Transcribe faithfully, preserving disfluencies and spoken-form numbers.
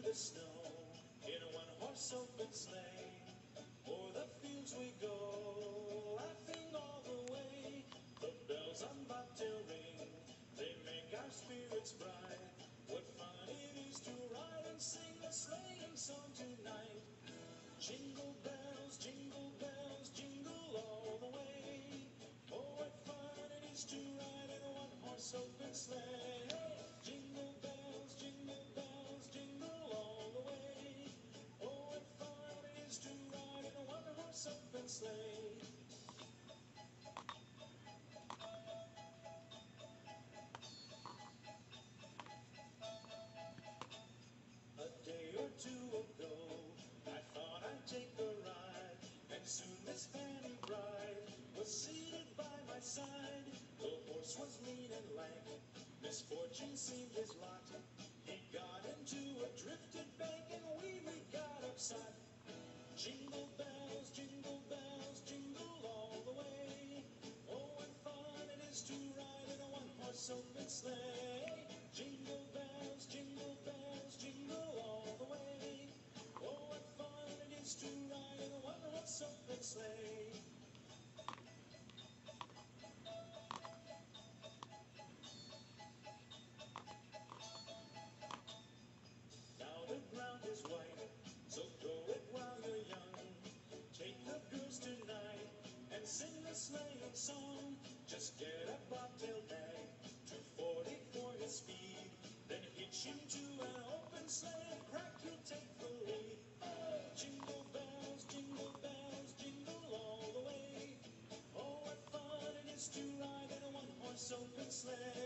the snow in a one-horse open sleigh. O'er the fields we go, laughing all the way. The bells on bobtail ring, they make our spirits bright. What fun it is to ride and sing a sleighing song tonight. Jingle bells, jingle bells, jingle all the way. Oh, what fun it is to ride in a one-horse open sleigh. Hey! Jingle bells, jingle bells, jingle all the way. Oh, what fun it is to ride in a one-horse open sleigh. A day or two ago, I thought I'd take a ride, and soon Miss Fanny Bride was seated by my side. The horse was lean and lank, misfortune seemed his lot. He got into a drifted bank, and we, we got upset. Jingle bells, jingle bells, jingle all the way. Oh, what fun it is to ride in a one-horse open sleigh. Jingle bells, jingle bells, jingle all the way. Oh, what fun it is to ride in a one-horse open sleigh. Now the ground is white, so go it while you're young. Take the girls tonight and sing the sleighing song. Just get a bobtail bag, two forty for his speed. Then hitch him to an open sleigh and crack, you'll take the lead. Oh, jingle bells, jingle bells, jingle all the way. Oh, what fun it is to ride in a one-horse open sleigh.